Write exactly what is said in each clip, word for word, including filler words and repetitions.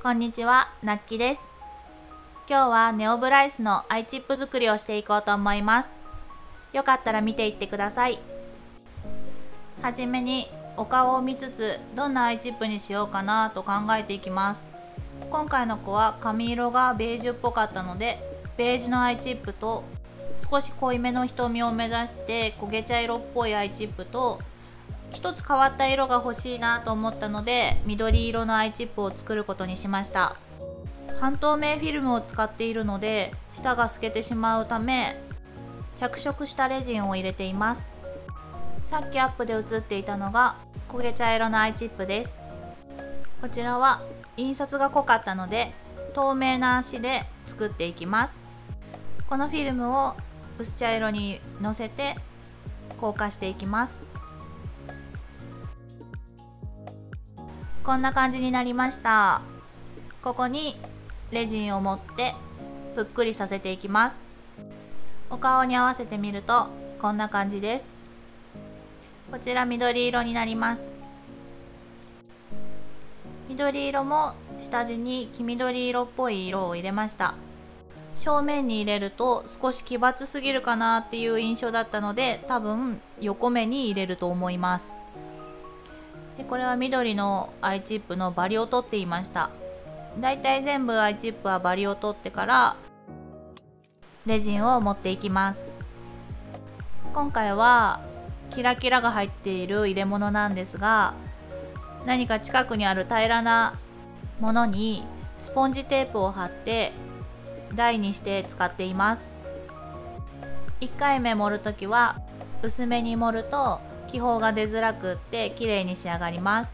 こんにちは、なっきです。今日はネオブライスのアイチップ作りをしていこうと思います。よかったら見ていってください。はじめにお顔を見つつ、どんなアイチップにしようかなと考えていきます。今回の子は髪色がベージュっぽかったので、ベージュのアイチップと少し濃いめの瞳を目指して焦げ茶色っぽいアイチップと一つ変わった色が欲しいなと思ったので、緑色のアイチップを作ることにしました。半透明フィルムを使っているので舌が透けてしまうため、着色したレジンを入れています。さっきアップで写っていたのが焦げ茶色のアイチップです。こちらは印刷が濃かったので透明な足で作っていきます。このフィルムを薄茶色にのせて硬化していきます。こんな感じになりました。ここにレジンを持ってぷっくりさせていきます。お顔に合わせてみるとこんな感じです。こちら緑色になります。緑色も下地に黄緑色っぽい色を入れました。正面に入れると少し奇抜すぎるかなっていう印象だったので、多分横目に入れると思います。でこれは緑のアイチップのバリを取っていました。だいたい全部アイチップはバリを取ってからレジンを持っていきます。今回はキラキラが入っている入れ物なんですが、何か近くにある平らなものにスポンジテープを貼って台にして使っています。いっかいめ盛るときは薄めに盛ると気泡が出づらくって綺麗に仕上がります。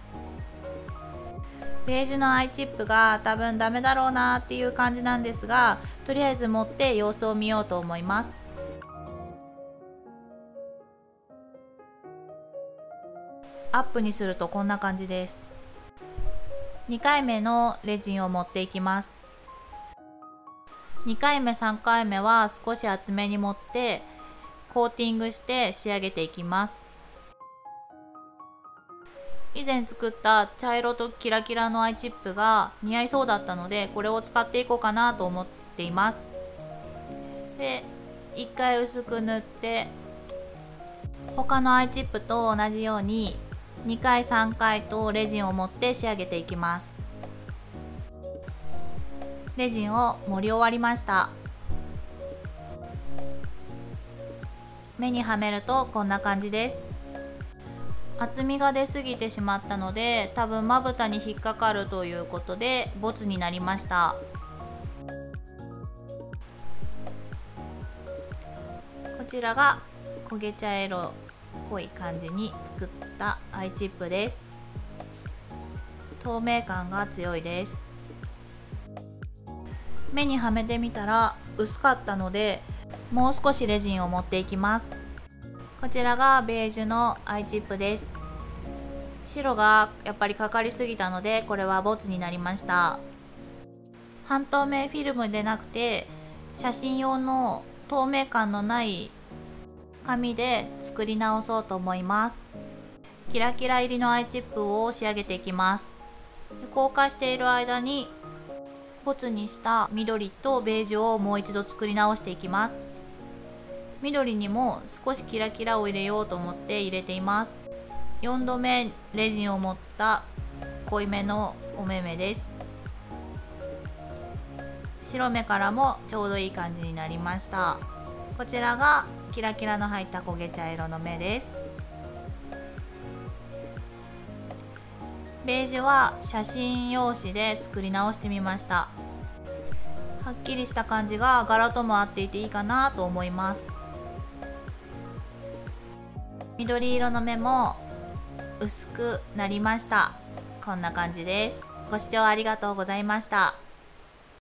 ベージュのアイチップが多分ダメだろうなっていう感じなんですが、とりあえず持って様子を見ようと思います。アップにするとこんな感じです。にかいめのレジンを持っていきます。にかいめさんかいめは少し厚めに持ってコーティングして仕上げていきます。以前作った茶色とキラキラのアイチップが似合いそうだったので、これを使っていこうかなと思っています。でいっかい薄く塗って他のアイチップと同じようににかいさんかいとレジンを持って仕上げていきます。レジンを盛り終わりました。目にはめるとこんな感じです。厚みが出過ぎてしまったので、多分まぶたに引っかかるということでボツになりました。こちらが焦げ茶色っぽい感じに作ったアイチップです。透明感が強いです。目にはめてみたら薄かったので、もう少しレジンを持っていきます。こちらがベージュのアイチップです。白がやっぱりかかりすぎたので、これはボツになりました。半透明フィルムでなくて写真用の透明感のない紙で作り直そうと思います。キラキラ入りのアイチップを仕上げていきます。硬化している間にボツにした緑とベージュをもう一度作り直していきます。緑にも少しキラキラを入れようと思って入れています。よんどめレジンを持った濃いめのお目目です。白目からもちょうどいい感じになりました。こちらがキラキラの入った焦げ茶色の目です。ベージュは写真用紙で作り直してみました。はっきりした感じが柄とも合っていていいかなと思います。緑色の目も薄くなりました。こんな感じです。ご視聴ありがとうございました。